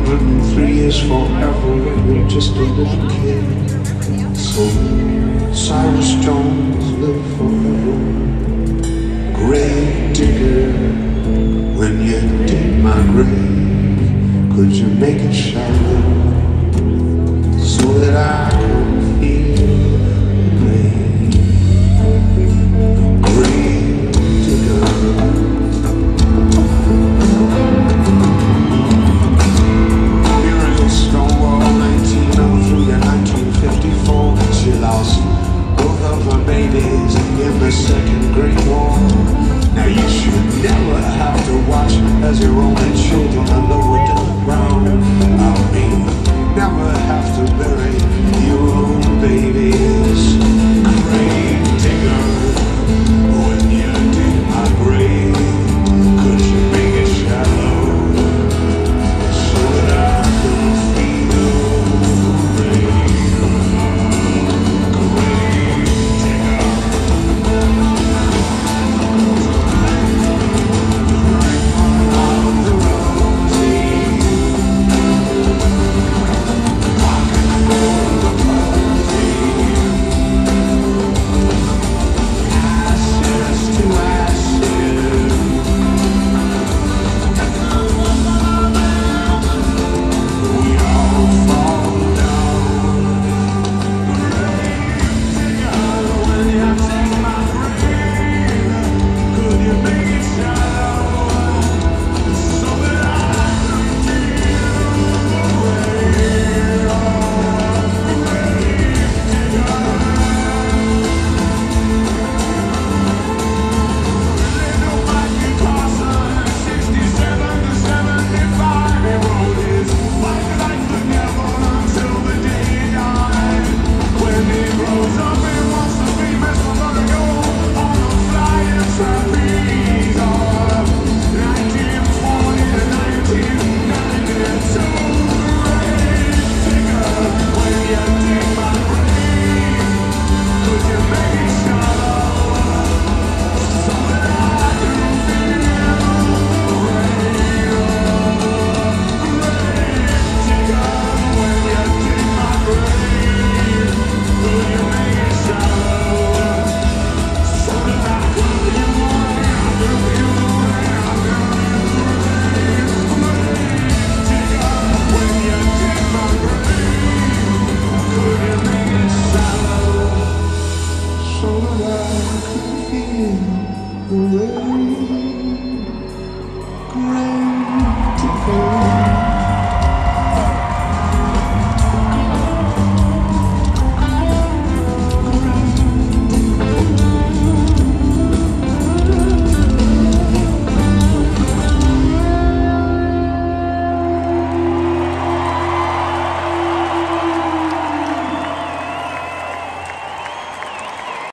103 is forever when you're just a little kid. So Cyrus Jones live forever. Gravedigger, when you dig my grave, could you make it shallow so that I could feel the rain? Gravedigger. She lost both of her babies in the Second Great War. Now you should never have to watch as your only children are